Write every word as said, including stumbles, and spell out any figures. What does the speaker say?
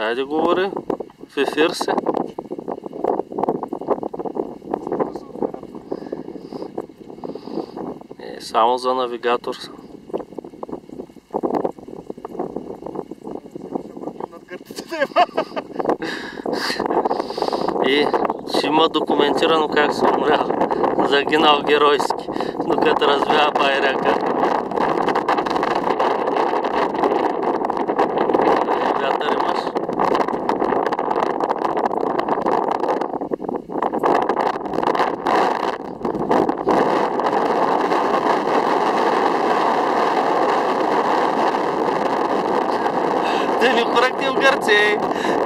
Айде говори, в ефир си. Е, само за навигатор. И ще има документирано как се умрял. Загинал геройски, докато развява байрака. Вятър имаш? Те ми коректив гърци!